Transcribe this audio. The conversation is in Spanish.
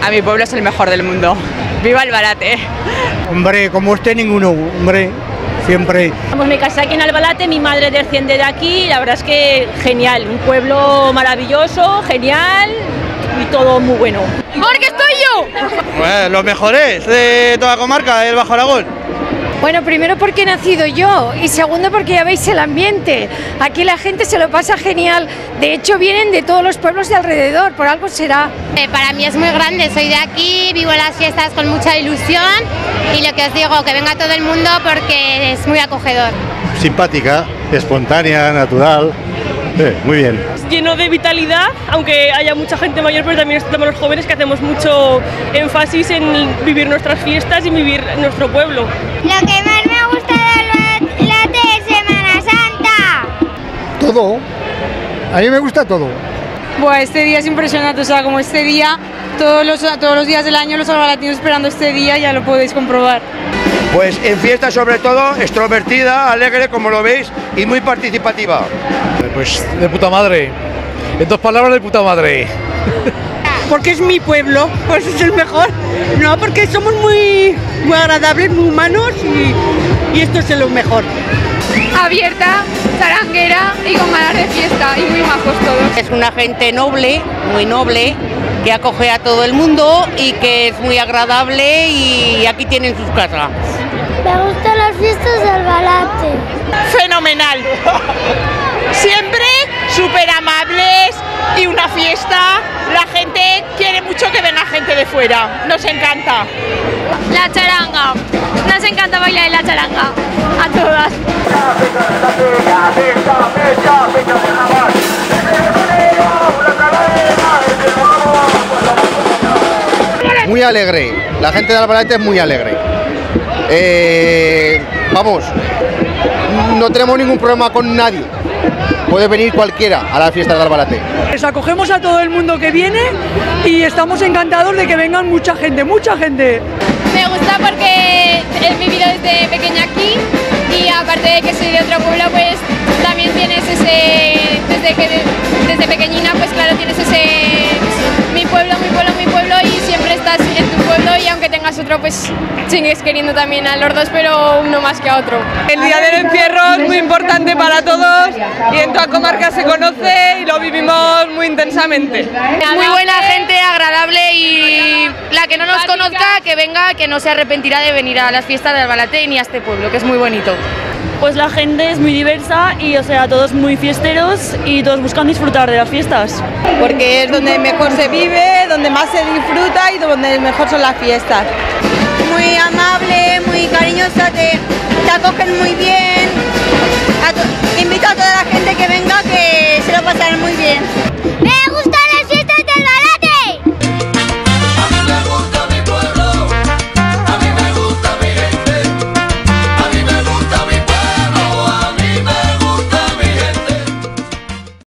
nada, mi pueblo es el mejor del mundo. ¡Viva Albalate! Hombre, como usted ninguno, hombre, siempre. Vamos, me casé aquí en Albalate, mi madre desciende de aquí, la verdad es que genial, un pueblo maravilloso, genial y todo muy bueno. ¡Porque estoy yo! Bueno, los mejores de toda la comarca, el Bajo Aragón. Bueno, primero porque he nacido yo y segundo porque ya veis el ambiente. Aquí la gente se lo pasa genial. De hecho, vienen de todos los pueblos de alrededor, por algo será. Para mí es muy grande, soy de aquí, vivo las fiestas con mucha ilusión y lo que os digo, que venga todo el mundo porque es muy acogedor. Simpática, espontánea, natural, muy bien. Lleno de vitalidad, aunque haya mucha gente mayor, pero también estamos los jóvenes que hacemos mucho énfasis en vivir nuestras fiestas y vivir nuestro pueblo. Lo que más me gusta de Albalate es Semana Santa. Todo. A mí me gusta todo. Buah, este día es impresionante, o sea, como este día, todos los días del año los albalatinos esperando este día, ya lo podéis comprobar. Pues en fiesta sobre todo, extrovertida, alegre como lo veis y muy participativa. Pues de puta madre, en 2 palabras de puta madre. Porque es mi pueblo, pues es el mejor. No, porque somos muy agradables, muy humanos y esto es lo mejor. Abierta, zaranguera y con ganas de fiesta y muy majos todos. Es una gente noble, muy noble, que acoge a todo el mundo y que es muy agradable y aquí tienen sus casas. Me gustan las fiestas de Albalate. Fenomenal. Siempre súper amables y una fiesta. La gente quiere mucho que venga gente de fuera. Nos encanta. La charanga. Nos encanta bailar en la charanga. A todas. Muy alegre, la gente de Albalate es muy alegre. Vamos, no tenemos ningún problema con nadie. Puede venir cualquiera a la fiesta de Albalate. Les acogemos a todo el mundo que viene y estamos encantados de que vengan mucha gente, mucha gente. Me gusta porque he vivido desde pequeña aquí y aparte de que soy de otro pueblo, pues también tienes desde pequeñina, pues claro, tienes mi pueblo y siempre estás en tu pueblo y aunque tengas otro, pues sigues queriendo también a los dos, pero uno más que a otro. El día del encierro es muy importante para todos y en toda comarca se conoce y lo vivimos muy intensamente. Muy buena gente, agradable y la que no nos conozca, que venga, que no se arrepentirá de venir a las fiestas de Albalate ni a este pueblo, que es muy bonito. Pues la gente es muy diversa y, o sea, todos muy fiesteros y todos buscan disfrutar de las fiestas. Porque es donde mejor se vive, donde más se disfruta y donde mejor son las fiestas. Muy amable, muy cariñosa, te acogen muy bien.